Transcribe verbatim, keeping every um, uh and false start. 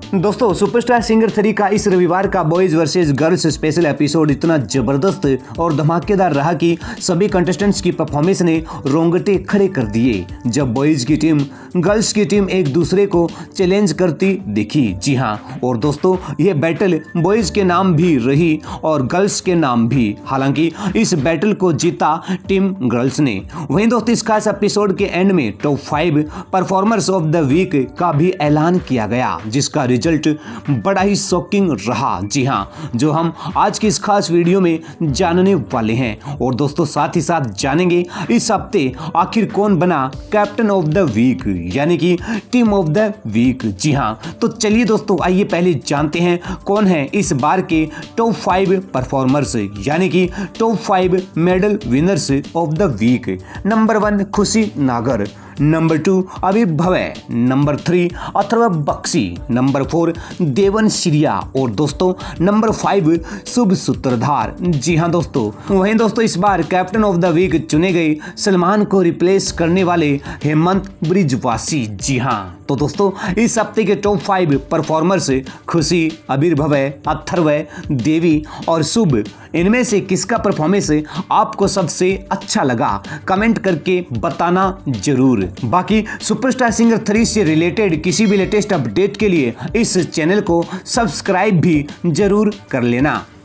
दोस्तों superstar singer three का इस रविवार का boys versus girls special episode इतना जबरदस्त और धमाकेदार रहा कि सभी कंटेस्टेंट्स की परफॉर्मेंस ने रोंगटे खड़े कर दिए जब बॉयज की टीम गर्ल्स की टीम एक दूसरे को चैलेंज करती दिखी। जी हाँ, और दोस्तों ये बैटल बॉयज के नाम भी रही और गर्ल्स के नाम भी। हालांकि इस बैटल को जीता टीम गर्ल्स ने। वहीं दोस्तों इस खास एपिसोड के एंड में top five performers of the week का भी ऐलान किया गया, जिसका रिजल्ट बड़ा ही शॉकिंग रहा। जी हाँ, जो हम आज की इस खास वीडियो में जानने वाले हैं। और दोस्तों साथ ही साथ जानेंगे इस हफ्ते आखिर कौन बना कैप्टन ऑफ द वीक यानी कि टीम ऑफ द वीक। जी हाँ, तो चलिए दोस्तों आइए पहले जानते हैं कौन है इस बार के टॉप फाइव परफॉर्मर्स यानी कि top five medal winners of the week. Number one Khushi Nagar, number two Abhi Bhave, number three Atharv Bakshi, number four Devan Shriya और दोस्तों नंबर फाइव शुभ सूत्रधार। जी हाँ दोस्तों, वहीं दोस्तों इस बार कैप्टन ऑफ द वीक चुने गए सलमान को रिप्लेस करने वाले हेमंत ब्रिजवासी। जी हाँ, तो दोस्तों इस हफ्ते के टॉप फाइव परफॉर्मर्स खुशी, अबीर भवे, अथर्व, देवी और शुभ, इनमें से किसका परफॉर्मेंस आपको सबसे अच्छा लगा कमेंट करके बताना जरूर। बाकी सुपरस्टार सिंगर थ्री से रिलेटेड किसी भी लेटेस्ट अपडेट के लिए इस चैनल को सब्सक्राइब भी जरूर कर लेना।